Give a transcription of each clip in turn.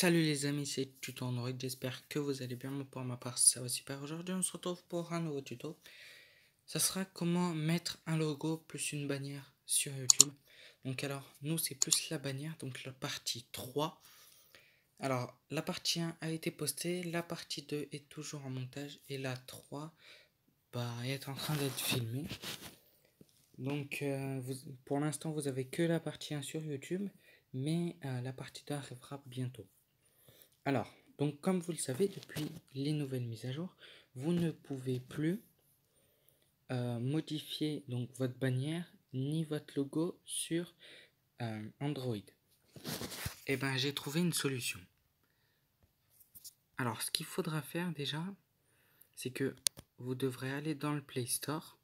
Salut les amis, c'est Tuto Android, j'espère que vous allez bien, moi pour ma part ça va super. Aujourd'hui on se retrouve pour un nouveau tuto. Ça sera comment mettre un logo plus une bannière sur YouTube. Donc alors, nous c'est plus la bannière, donc la partie 3. Alors, la partie 1 a été postée, la partie 2 est toujours en montage et la 3 est en train d'être filmée. Donc pour l'instant vous avez que la partie 1 sur YouTube, mais la partie 2 arrivera bientôt. Alors, donc comme vous le savez, depuis les nouvelles mises à jour, vous ne pouvez plus modifier donc votre bannière ni votre logo sur Android. Et ben j'ai trouvé une solution. Alors ce qu'il faudra faire déjà, c'est que vous devrez aller dans le Play Store.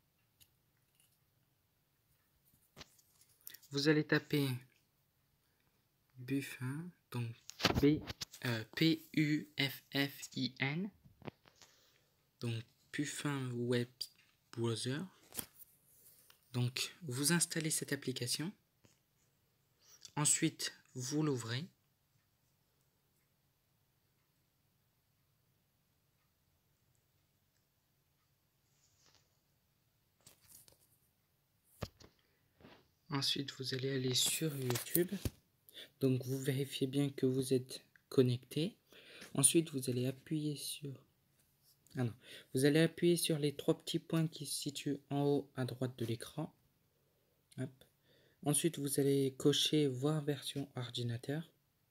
Vous allez taper Puffin, donc Puffin, donc Puffin Web Browser. Donc vous installez cette application. Ensuite, vous l'ouvrez. Ensuite, vous allez aller sur YouTube. Donc, vous vérifiez bien que vous êtes connecté. Ensuite, vous allez appuyer sur... Vous allez appuyer sur les trois petits points qui se situent en haut à droite de l'écran. Ensuite, vous allez cocher voir version ordinateur.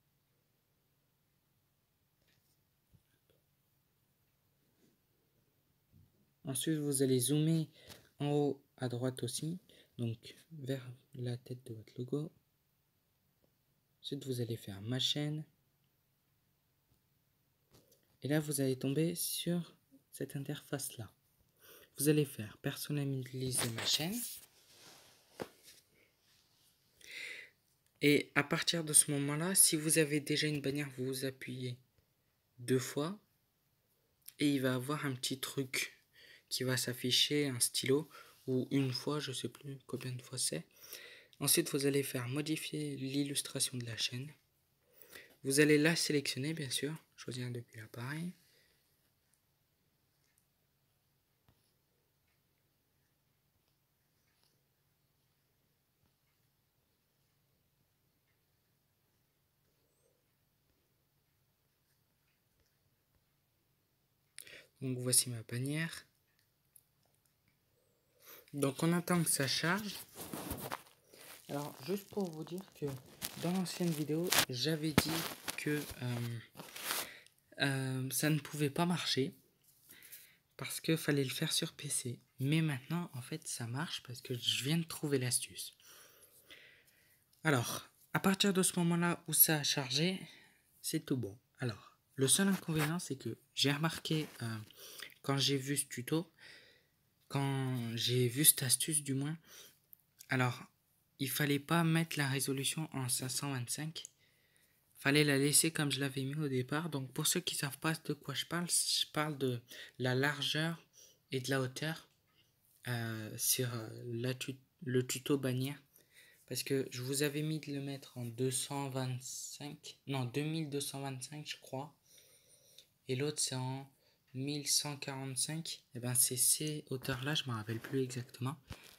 Ensuite, vous allez zoomer en haut à droite aussi, donc vers la tête de votre logo. Ensuite, vous allez faire ma chaîne. Et là, vous allez tomber sur cette interface là. Vous allez faire personnaliser ma chaîne. Et à partir de ce moment-là, si vous avez déjà une bannière, vous appuyez 2 fois. Et il va avoir un petit truc qui va s'afficher, un stylo, ou une fois, je ne sais plus combien de fois c'est. Ensuite, vous allez faire modifier l'illustration de la chaîne. Vous allez la sélectionner, bien sûr. Choisir depuis l'appareil. Donc voici ma bannière. Donc on attend que ça charge. Alors juste pour vous dire que dans l'ancienne vidéo, j'avais dit que ça ne pouvait pas marcher parce qu'il fallait le faire sur PC. Mais maintenant, en fait, ça marche parce que je viens de trouver l'astuce. Alors, à partir de ce moment-là où ça a chargé, c'est tout bon. Alors, le seul inconvénient, c'est que j'ai remarqué quand j'ai vu ce tuto, quand j'ai vu cette astuce du moins, alors, il fallait pas mettre la résolution en 525. Fallait la laisser comme je l'avais mis au départ. Donc pour ceux qui savent pas de quoi je parle de la largeur et de la hauteur sur le tuto bannière. Parce que je vous avais mis de le mettre en 225, non 2225 je crois. Et l'autre c'est en 1145. Et ben c'est ces hauteurs là, je me rappelle plus exactement.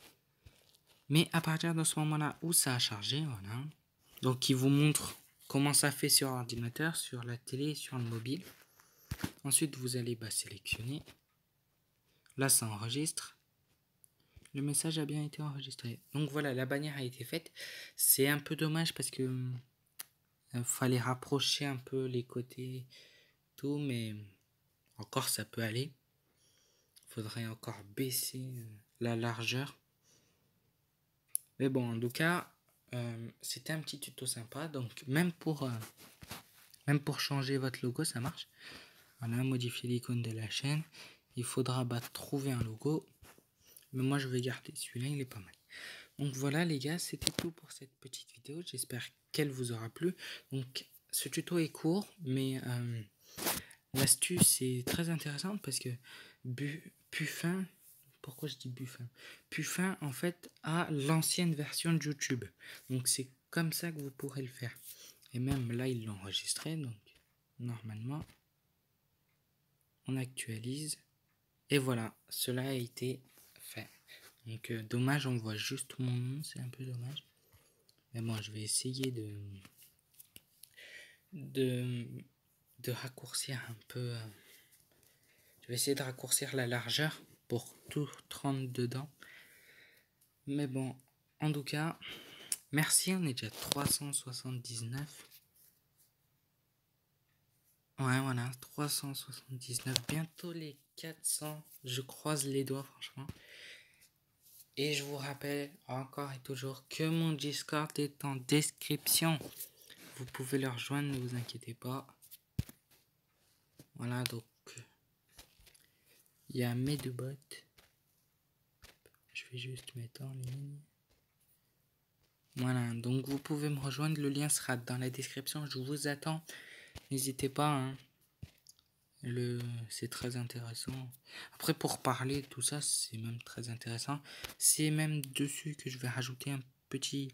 Mais à partir de ce moment-là où ça a chargé, voilà. Donc il vous montre comment ça fait sur ordinateur, sur la télé, sur le mobile. Ensuite vous allez sélectionner. Là ça enregistre. Le message a bien été enregistré. Donc voilà, la bannière a été faite. C'est un peu dommage parce que fallait rapprocher un peu les côtés, tout, mais encore ça peut aller. Faudrait encore baisser la largeur. Mais bon, en tout cas, c'était un petit tuto sympa. Donc même pour changer votre logo, ça marche. Voilà, modifier l'icône de la chaîne. Il faudra trouver un logo. Mais moi, je vais garder celui-là, il est pas mal. Donc voilà les gars, c'était tout pour cette petite vidéo. J'espère qu'elle vous aura plu. Donc ce tuto est court, mais l'astuce est très intéressante parce que Puffin, pourquoi je dis Puffin? Puffin en fait a l'ancienne version de YouTube. Donc c'est comme ça que vous pourrez le faire. Et même là, ils l'ont enregistré. Donc normalement. On actualise. Et voilà, cela a été fait. Donc dommage, on voit juste mon nom, c'est un peu dommage. Mais bon, je vais essayer de raccourcir un peu. Je vais essayer de raccourcir la largeur pour tout rentrer dedans. Mais bon, en tout cas, merci, on est déjà 379. Ouais, voilà, 379, bientôt les 400. Je croise les doigts, franchement. Et je vous rappelle encore et toujours que mon Discord est en description. Vous pouvez le rejoindre, ne vous inquiétez pas. Voilà, donc il y a mes deux bots. Je vais juste mettre en ligne. Voilà, donc vous pouvez me rejoindre. Le lien sera dans la description. Je vous attends. N'hésitez pas, hein. C'est très intéressant. Après, pour parler de tout ça, c'est même très intéressant. C'est même dessus que je vais rajouter un petit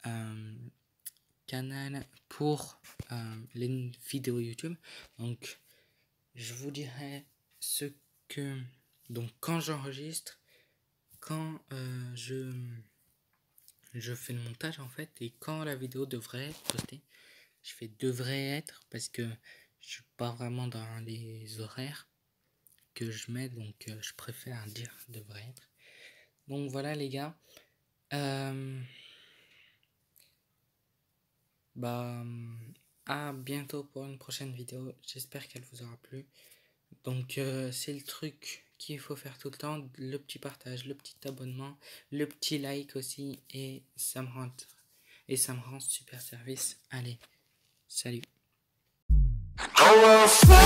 canal pour les vidéos YouTube. Donc, je vous dirai ce que... Donc, quand j'enregistre, quand je fais le montage, en fait, et quand la vidéo devrait être postée. Je fais devrait être parce que je suis pas vraiment dans les horaires que je mets, donc je préfère dire devrait être. Donc voilà les gars. À bientôt pour une prochaine vidéo. J'espère qu'elle vous aura plu. Donc c'est le truc qu'il faut faire tout le temps, le petit partage, le petit abonnement, le petit like aussi, et ça me rend super service. Allez, salut.